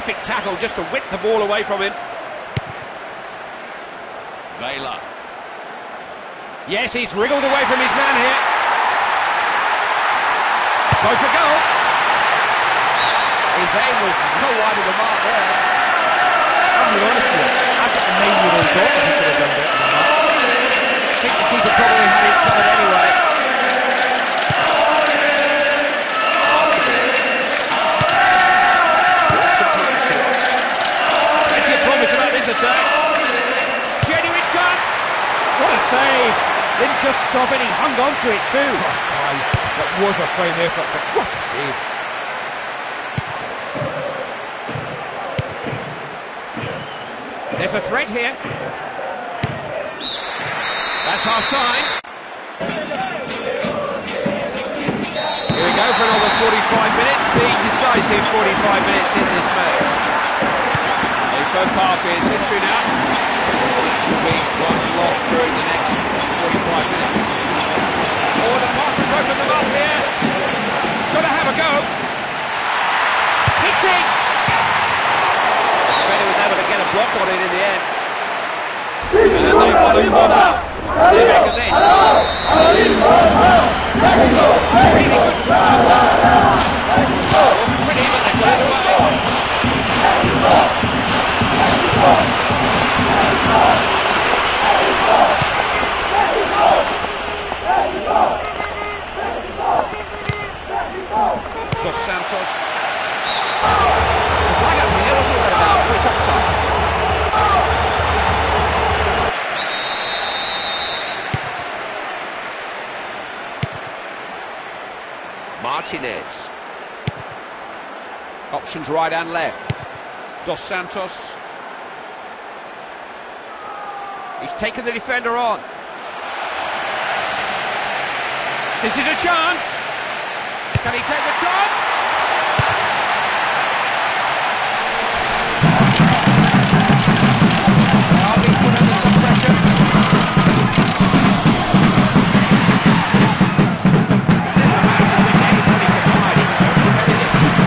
terrific tackle just to whip the ball away from him. Vela. Yes, he's wriggled away from his man here. Go for goal. His aim was well wide of the mark there. I'll be honest with you, I got the 9-year-old daughter who could have done better than that. I think the keeper probably had it covered anyway. Plenty of promise about this attack. Genuine chance. What a save! Didn't just stop it, he hung on to it too. Oh, Christ. That was a fine effort, but what a save. There's a threat here. That's half-time. Here we go for another 45 minutes, the decisive 45 minutes in this match. The first half is history now. It should be won and lost during the next 45 minutes. Oh, the pass has opened them up here. Got to have a go. Hits it! The defender was able to get a block on it in the end. And then they follow one up. They make of this. Really good pass. Wasn't pretty, but they got it away. Dos Santos. It's a flag up here, what's all that about? Oh, it's offside. Martinez. Options right and left. Dos Santos. He's taken the defender on. This is a chance. Can he take the chance? Oh, he's put under some pressure. This is the match in which anybody can hide. It's so competitive.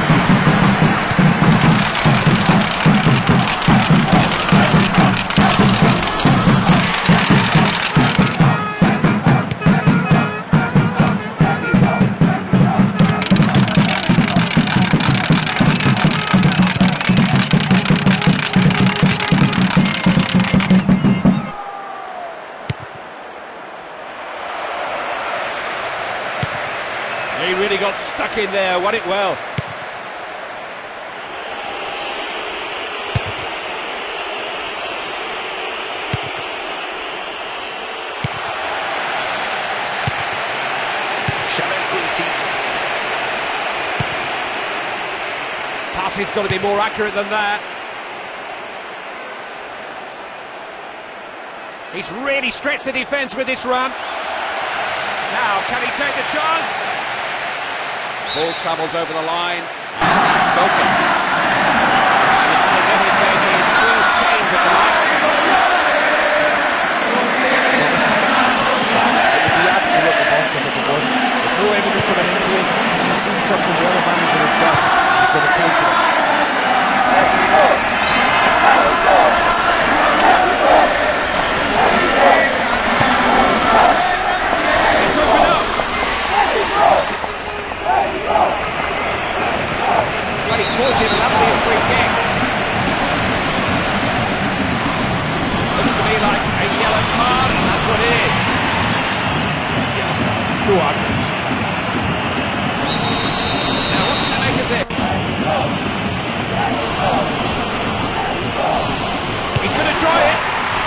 He really got stuck in there, won it well. Passing's got to be more accurate than that. He's really stretched the defence with this run. Now, can he take the chance? Ball travels over the line. Broken. And it's making his first change of the night. It would be absolutely bonkers if it wasn't. There's no evidence of an injury. He's seen something the other manager has done. He's going to play for it. It's open up. Well, he caught him, and that'll be a free kick. Looks to me like a yellow card, and that's what it is. No arguments. Now, what can they make of this? He's going to try it.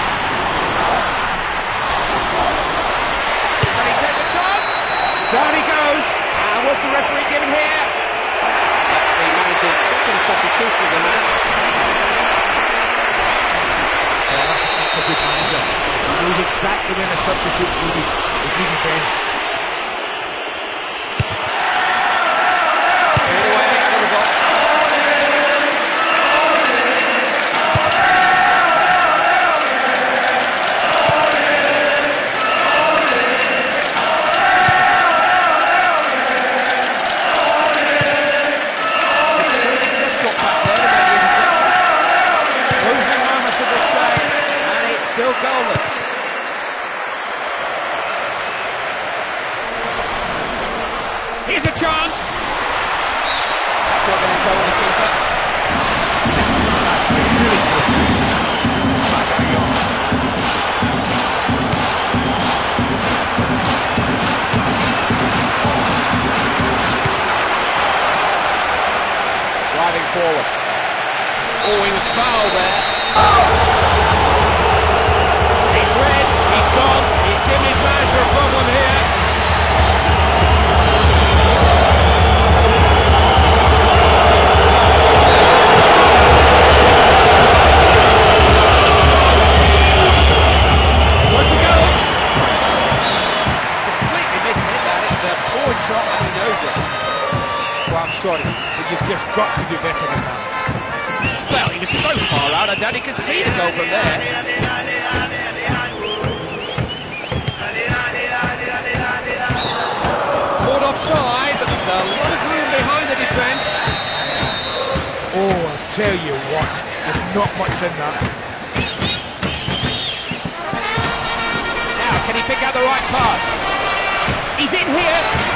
Can he take the chance? Down he goes. And what's the referee given here? That's the manager's second substitution of the match. Yeah, that's a good manager. He knows exactly when a substitute's needed. He's needed then. Cleared away out of the box. Just got back there to make the interception. chance. That's not going to trouble the keeper. That's really good. Back out you go. Driving forward. Oh, he was fouled there. It's red, he's gone, he's given his manager a problem here. Where's he going? Completely mishit that, it's a poor shot and he knows it. Well, I'm sorry, but you've just got to do better than that. Well, he was so far out, I doubt he could see the goal from there. Caught offside, but there's a lot of room behind the defence. Oh, I tell you what, there's not much in that. Now, can he pick out the right pass? He's in here.